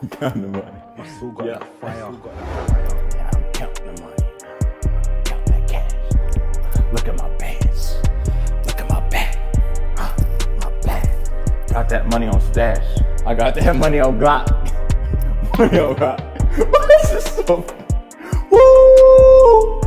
Count the money. I still got that fire. Yeah, I'm counting the money. Count that cash. Look at my pants. Look at my bag. My bag. Got that money on stash. I got that money on Glock. Money on Glock. Why is this so? Woo!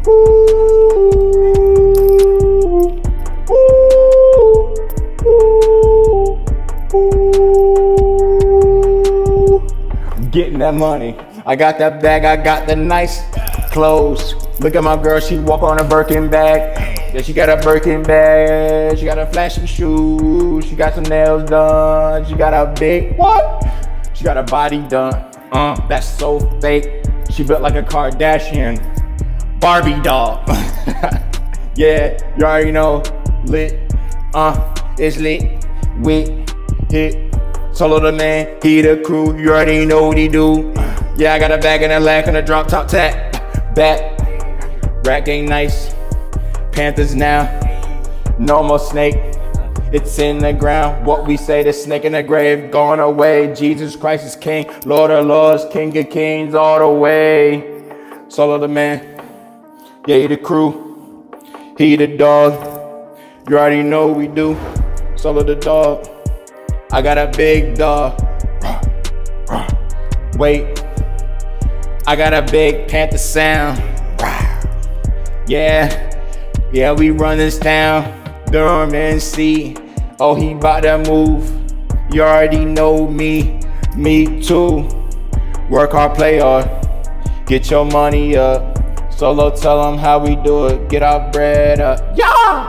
Getting that money. I got that bag, I got the nice clothes. Look at my girl, she walk on a Birkin bag. Yeah, she got a Birkin bag. She got a flashy shoes. She got some nails done. She got a big what? She got a body done. That's so fake. She built like a Kardashian Barbie doll. Yeah, you already know. Lit. It's lit. With hit. Solo the man, he the crew, you already know what he do. Yeah, I got a bag in a lack and a drop top tap. Back, rack ain't nice. Panthers now, no more snake. It's in the ground, what we say, the snake in the grave, gone away. Jesus Christ is King, Lord of Lords, King of Kings all the way. Solo the man, yeah, he the crew, he the dog. You already know what we do, Solo the dog. I got a big dog. Wait, I got a big Panther sound. Yeah, we run this town. Durham NC. Oh, he bout to move. You already know me. Me too. Work hard, play hard. Get your money up. Solo, tell them how we do it. Get our bread up. Yeah!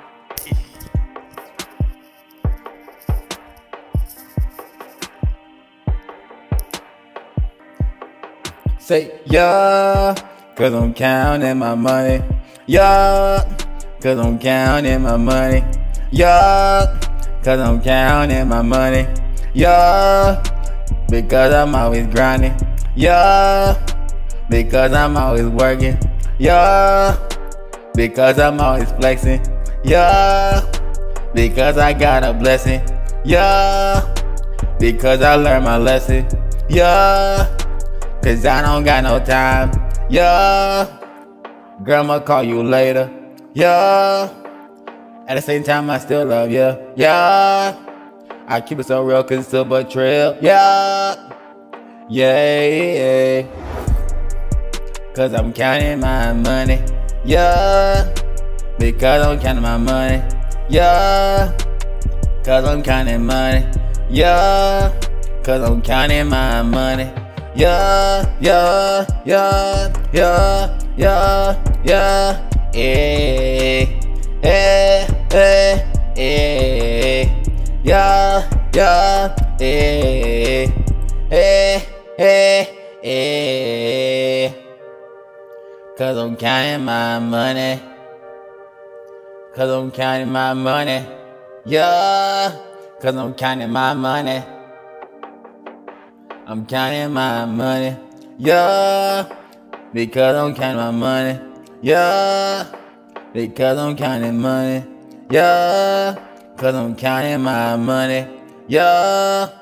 Say, yeah, cause I'm counting my money. Yeah, cause I'm counting my money. Yeah, cause I'm counting my money. Yeah, because I'm always grinding. Yeah, because I'm always working. Yeah, because I'm always flexing. Yeah, because I got a blessing. Yeah, because I learned my lesson. Yeah, cause I don't got no time. Yeah, grandma call you later. Yeah, at the same time I still love you. Yeah, I keep it so real cause it's a betrayal. Yeah, yeah, cause I'm counting my money. Yeah, because I'm counting my money. Yeah, cause I'm counting money. Yeah, cause I'm counting my money. Yeah, yeah, yeah, yeah, yeah, yeah, yeah, yeah, cause I'm counting my money. Cause I'm counting my money. Yeah, cause I'm counting my money. I'm counting my money, yeah, because I'm counting my money, yeah, because I'm counting money, yeah, cause I'm counting my money, yeah.